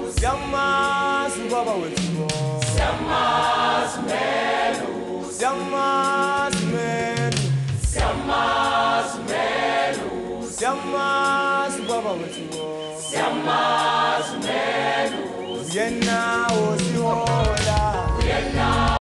Siyamazi ubaba wethu. Siyamazi Melu. Siyamazi Melu. Siyamazi Melu. Siyamazi ubaba wethu. Siyamazi Melu. Yena